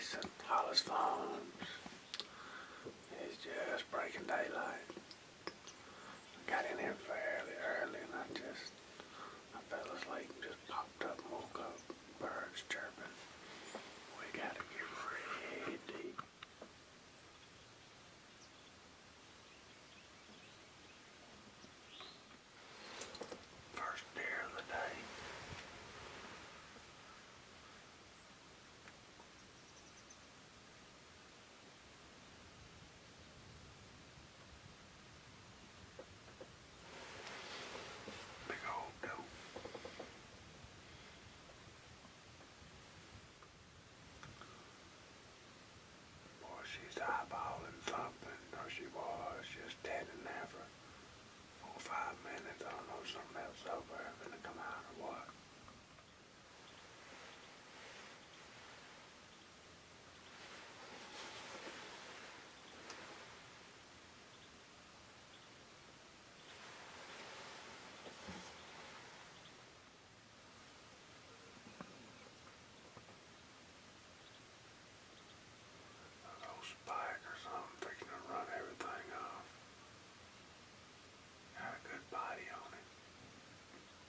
decent. Hollis Farms. It's just breaking daylight. I got in here fairly early and I fell asleep and just popped up and woke up. Birds chirping. We gotta get ready. First deer of the day. Big old doe. Boy, she's eyeballing something, or she was just standing there for 4 or 5 minutes. I don't know if something else over there gonna come out or what. Spike or something, fixing to run everything off. Got a good body on it.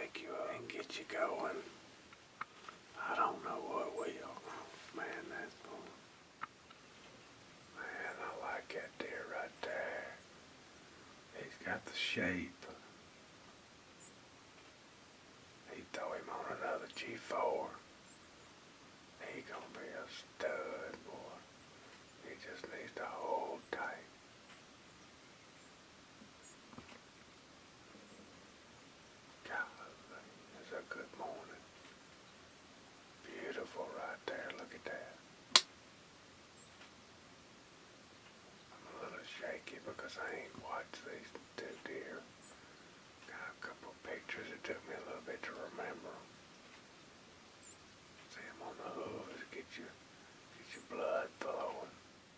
wake you up and get you going. I don't know what will. Man, that's fun. Man, I like that deer right there. He's got the shape. He throw him on another G4. He gonna be a stud, boy. He just needs to hold tight. Golly, it's a good morning. Beautiful right there, look at that. I'm a little shaky because I ain't watched these two deer. Got a couple pictures, it took me a little bit to remember. See them on the hooves, get your blood flowing.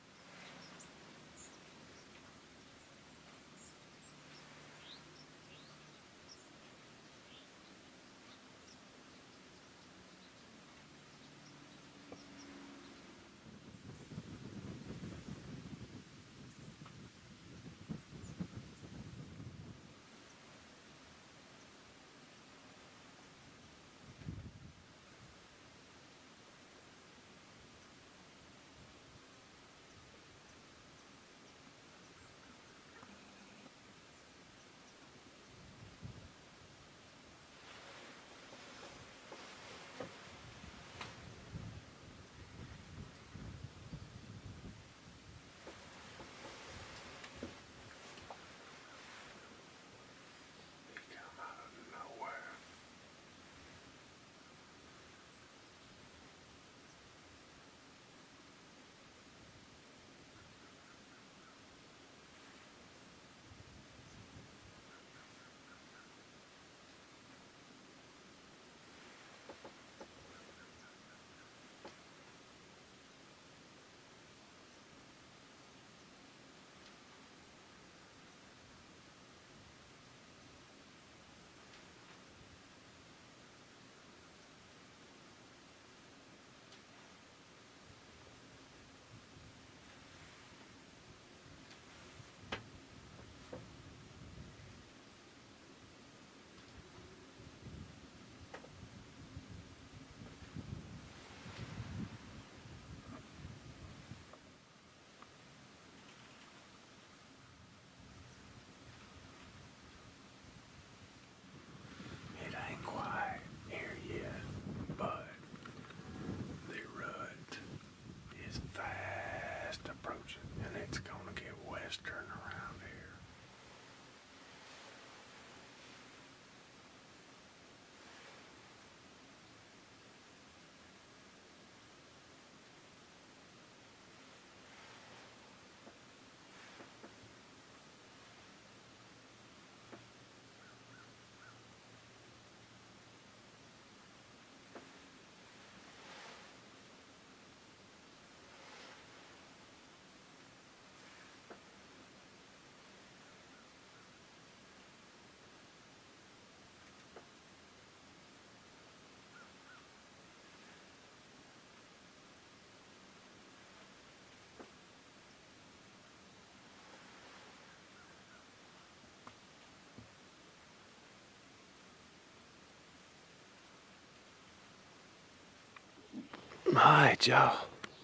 Alright, y'all.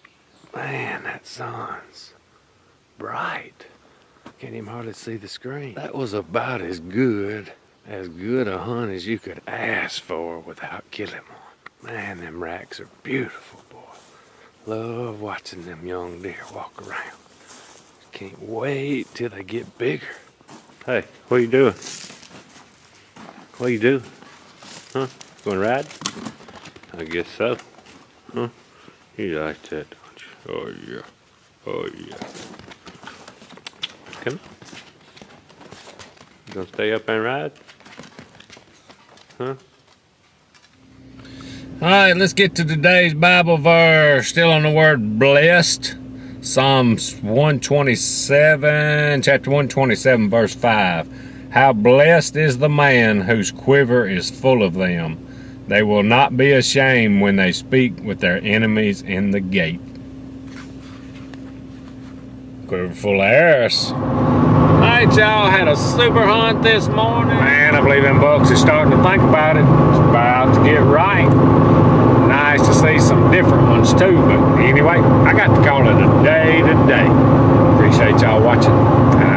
Man, that sun's bright. Can't even hardly see the screen. That was about as good a hunt as you could ask for without killing one. Man, them racks are beautiful, boy. Love watching them young deer walk around. Can't wait till they get bigger. Hey, what you doing? What you doing? Huh? Going to ride? I guess so. Huh? You like that, don't you? Oh yeah. Oh yeah. Come on. You gonna stay up and ride? Huh? Alright, let's get to today's Bible verse. Still on the word blessed. Psalms 127, chapter 127, verse 5. How blessed is the man whose quiver is full of them. They will not be ashamed when they speak with their enemies in the gate. quiver full of arrows. Alright, y'all, had a super hunt this morning. Man, I believe them bucks are starting to think about it. It's about to get right. Nice to see some different ones too, but anyway, I got to call it a day today. Appreciate y'all watching.